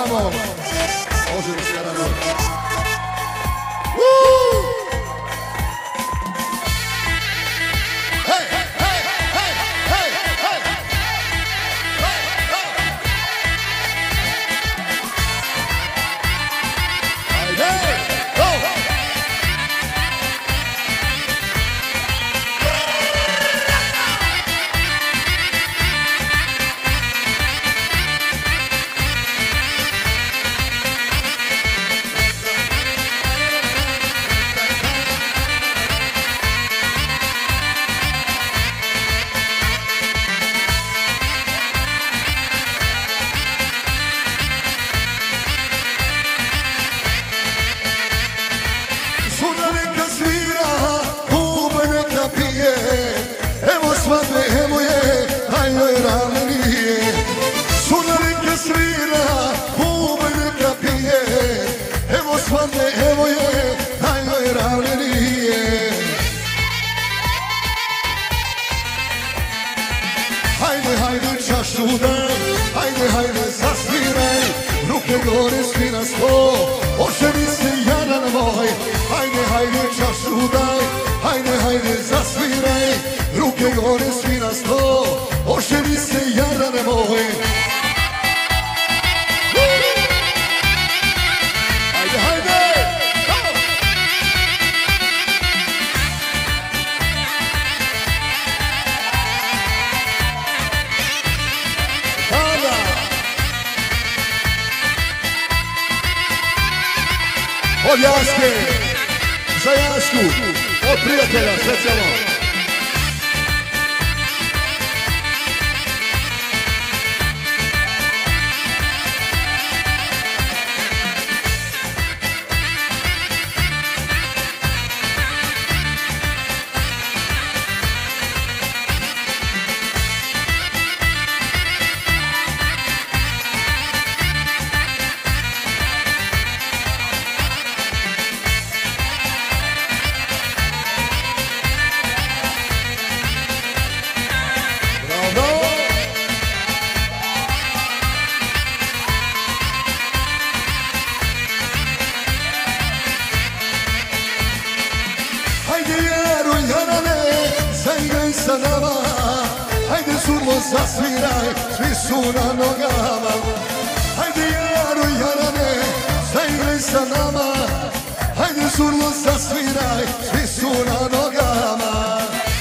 Ajmo! Možemo se raditi. Hej, hej, hej, hej, hej, hej! Ajde, go! Evo je, najgoj ravljenije. Hajde, hajde, čašu daj, hajde, hajde, zasviraj, ruke gore svi na sto, oženi se jaran moj. Hajde, hajde, čašu daj, hajde, hajde, zasviraj, ruke gore svi na sto, oženi se jaran moj. Od Jaske, za Jasku, od prijatelja, specijalno. Hajde surmo zasviraj, svi su na nogama. Hajde jaru jarane, zaigraj sa nama. Hajde surmo zasviraj, svi su na nogama.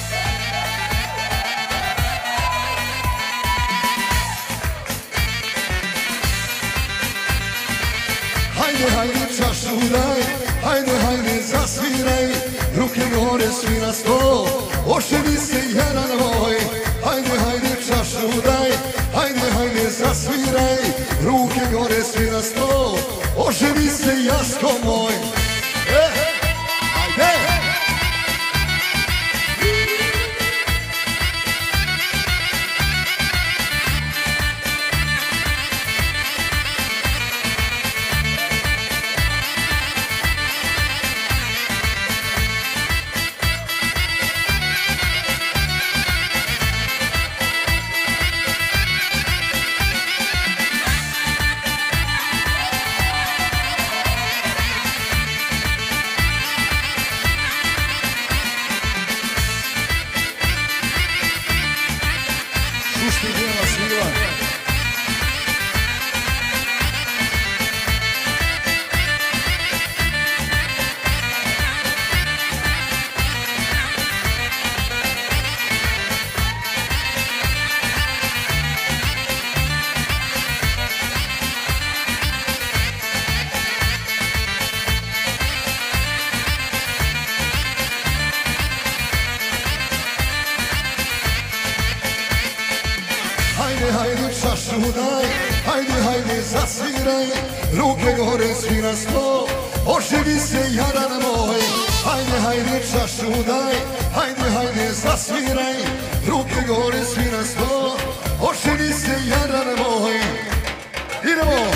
Hajde, hajde čašu daj, hajde, hajde zasviraj, ruke gore svi na sto, oženi se jaran moj. Hajde, hajde čašu daj, hajde, hajde zasviraj, ruke gore svi na sto, oženi se Jasko moj. Hajde! Pusti bijela svila. Hajde, hajde, čašu daj, hajde, hajde, zasviraj, ruke gore svi na sto, oživi se jaran moj. Hajde, hajde, čašu daj, hajde, hajde, zasviraj, ruke gore svi